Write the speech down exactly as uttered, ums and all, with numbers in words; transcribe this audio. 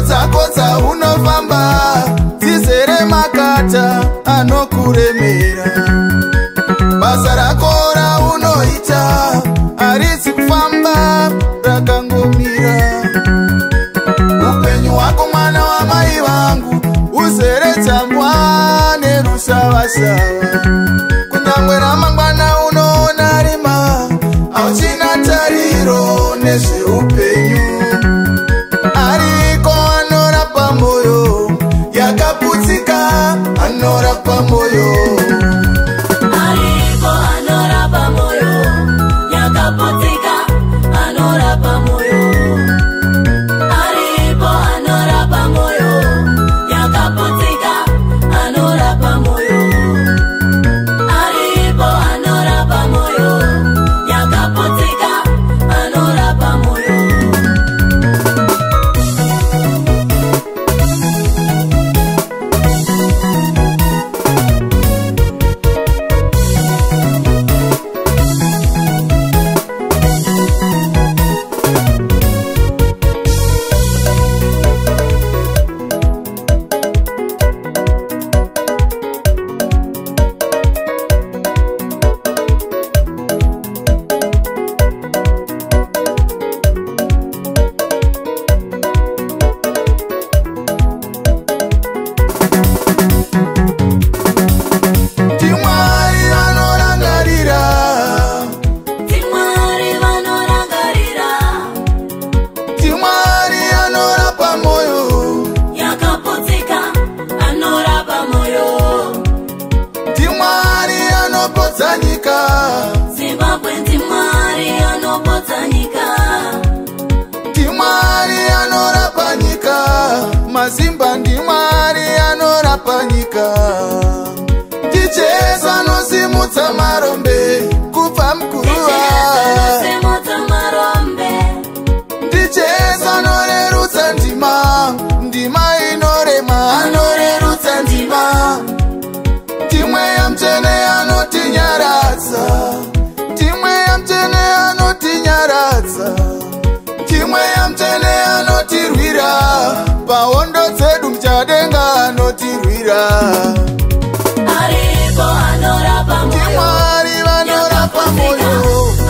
dzako dzaunofamba dzizere makata anokuremera. Basa rako raunoita harisi kufamba rakangomira. Upenyu hwako mwana wamai vangu uzere tsambwa nerusavasava. Kunyangwe ramangwana unoona rima hauchina tariro nezveupenyu. Ariko anorapa moyo yakaputsika, anorapa moyo. Ariko anorapa moyo yakaputsika, anorapa moyo. Ariko anorapa moyo yakaputsika, anorapa moyo. Ariko anorapa moyo yakaputsika, anorapa moyo. Zimbabwe ndi Mwari anopodza nyika. Ndi Mwari anorapa nyika. Mazimba ndi Mwari anorapa nyika. Ndi Jesu anosimudza marombe kubva muguruva. Ndi Jesu anorerutsa ndima, ndima inorema anorerutsa ndima. Timwe yamtene anotinyaradza, timwe yamtene anotinyaradza, timwe yamtene anotirwira, pahondo dzedu muchadenga anotirwira. Ariko anorapa moyo, Ndi Mwari vanorapa moyo.